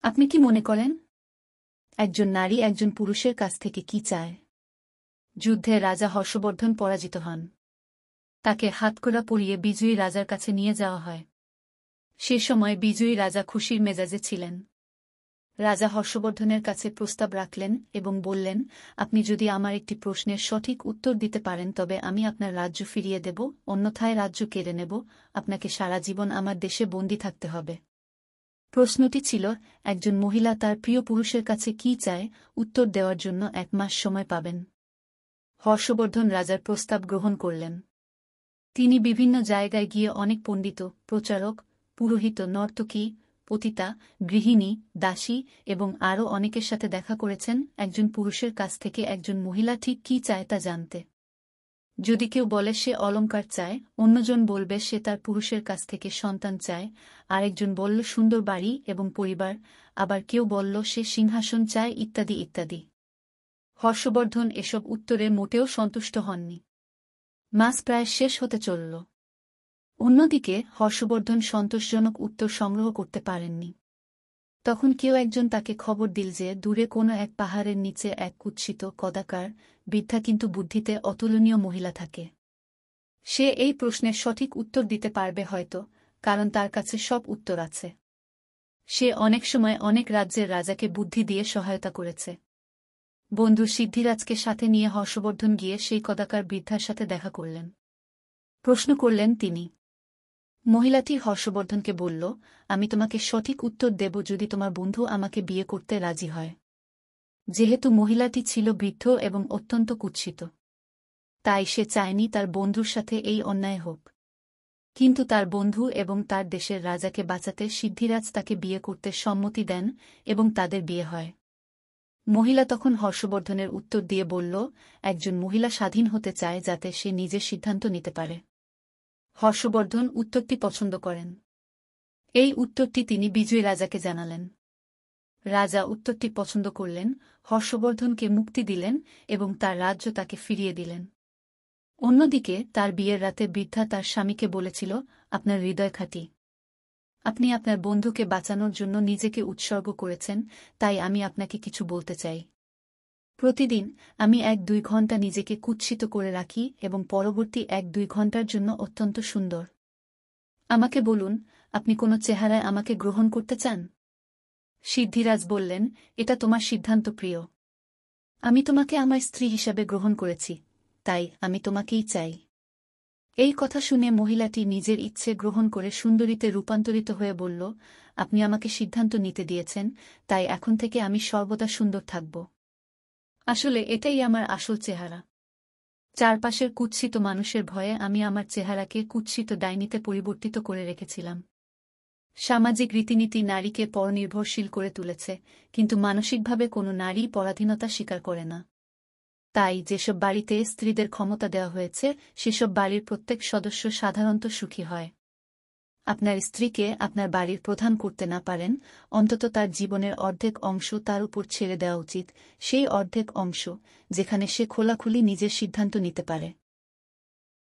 আপনি কি মনে করেন একজন নারী একজন পুরুষের কাছ থেকে কি চায়? যুদ্ধে রাজা হর্ষবর্ধন পরাজিত হন। তাকে হাতকড়া পরিয়ে বিজয়ী রাজার কাছে নিয়ে যাওয়া হয়। সে সময় বিজয়ী রাজা খুশির মেজাজে ছিলেন। রাজা হর্ষবর্ধনের কাছে প্রস্তাব রাখলেন এবং বললেন, আপনি যদি আমার একটি প্রশ্নের সঠিক উত্তর দিতে পারেন তবে আমি আপনার রাজ্য ফিরিয়ে দেব, অন্যথায় রাজ্য কেড়ে নেব, আপনাকে সারা জীবন আমার দেশে বন্দী থাকতে হবে। প্রশ্নটি ছিল, একজন মহিলা তার প্রিয় পুরুষের কাছে কি চায়, উত্তর দেওয়ার জন্য 1 মাস সময় পাবেন। হর্ষবর্ধন রাজার প্রস্তাব গ্রহণ করলেন। তিনি বিভিন্ন জায়গায় গিয়ে অনেক পণ্ডিত, প্রচারক, পুরোহিত, নর্তকী, পতিতা, গৃহিণী, দাসী এবং আরও অনেকের সাথে দেখা করেছেন একজন পুরুষের কাছ থেকে একজন মহিলা ঠিক কী চায় তা জানতে। যদি কেউ বলে সে অলংকার চায়, অন্যজন বলবে সে তার পুরুষের কাছ থেকে সন্তান চায়, আরেকজন বলল সুন্দর বাড়ি এবং পরিবার, আবার কেউ বলল সে সিংহাসন চায়, ইত্যাদি ইত্যাদি। হর্ষবর্ধন এসব উত্তরে মোটেও সন্তুষ্ট হননি। মাস প্রায় শেষ হতে চলল। অন্যদিকে হর্ষবর্ধন সন্তোষজনক উত্তর সংগ্রহ করতে পারেননি। তখন কেউ একজন তাকে খবর দিল যে দূরে কোনো এক পাহাড়ের নিচে এক কুৎসিত, কদাকার, বৃদ্ধা কিন্তু বুদ্ধিতে অতুলনীয় মহিলা থাকে। সে এই প্রশ্নের সঠিক উত্তর দিতে পারবে হয়তো, কারণ তার কাছে সব উত্তর আছে। সে অনেক সময় অনেক রাজ্যের রাজাকে বুদ্ধি দিয়ে সহায়তা করেছে। বন্ধু সিদ্ধিরাজকে সাথে নিয়ে হর্ষবর্ধন গিয়ে সেই কদাকার বৃদ্ধার সাথে দেখা করলেন। প্রশ্ন করলেন তিনি। মহিলাটি হর্ষবর্ধনকে বলল, আমি তোমাকে সঠিক উত্তর দেব যদি তোমার বন্ধু আমাকে বিয়ে করতে রাজি হয়। যেহেতু মহিলাটি ছিল বৃদ্ধ এবং অত্যন্ত কুৎসিত, তাই সে চায়নি তার বন্ধুর সাথে এই অন্যায় হোক। কিন্তু তার বন্ধু এবং তার দেশের রাজাকে বাঁচাতে সিদ্ধিরাজ তাকে বিয়ে করতে সম্মতি দেন এবং তাদের বিয়ে হয়। মহিলা তখন হর্ষবর্ধনের উত্তর দিয়ে বলল, একজন মহিলা স্বাধীন হতে চায় যাতে সে নিজের সিদ্ধান্ত নিতে পারে। হর্ষবর্ধন উত্তরটি পছন্দ করেন। এই উত্তরটি তিনি বিজয়ী রাজাকে জানালেন। রাজা উত্তরটি পছন্দ করলেন, হর্ষবর্ধনকে মুক্তি দিলেন এবং তার রাজ্য তাকে ফিরিয়ে দিলেন। অন্যদিকে তার বিয়ের রাতে বৃদ্ধা তার স্বামীকে বলেছিল, আপনার হৃদয় খাঁটি। আপনি আপনার বন্ধুকে বাঁচানোর জন্য নিজেকে উৎসর্গ করেছেন, তাই আমি আপনাকে কিছু বলতে চাই। প্রতিদিন আমি 1-2 ঘণ্টা নিজেকে কুৎসিত করে রাখি এবং পরবর্তী 1-2 ঘণ্টার জন্য অত্যন্ত সুন্দর। আমাকে বলুন, আপনি কোনো চেহারায় আমাকে গ্রহণ করতে চান? সিদ্ধিরাজ বললেন, এটা তোমার সিদ্ধান্ত প্রিয়। আমি তোমাকে আমার স্ত্রী হিসাবে গ্রহণ করেছি, তাই আমি তোমাকেই চাই। এই কথা শুনে মহিলাটি নিজের ইচ্ছে গ্রহণ করে সুন্দরীতে রূপান্তরিত হয়ে বলল, আপনি আমাকে সিদ্ধান্ত নিতে দিয়েছেন, তাই এখন থেকে আমি সর্বদা সুন্দর থাকব। আসলে এটাই আমার আসল চেহারা। চারপাশের কুৎসিত মানুষের ভয়ে আমি আমার চেহারাকে কুৎসিত ডাইনিতে পরিবর্তিত করে রেখেছিলাম। সামাজিক রীতিনীতি নারীকে পরনির্ভরশীল করে তুলেছে, কিন্তু মানসিকভাবে কোনো নারী পরাধীনতা স্বীকার করে না। তাই যেসব বাড়িতে স্ত্রীদের ক্ষমতা দেওয়া হয়েছে সেসব বাড়ির প্রত্যেক সদস্য সাধারণত সুখী হয়। আপনার স্ত্রীকে আপনার বাড়ির প্রধান করতে না পারেন, অন্তত তার জীবনের অর্ধেক অংশ তার উপর ছেড়ে দেওয়া উচিত, সেই অর্ধেক অংশ যেখানে সে খোলাখুলি নিজের সিদ্ধান্ত নিতে পারে।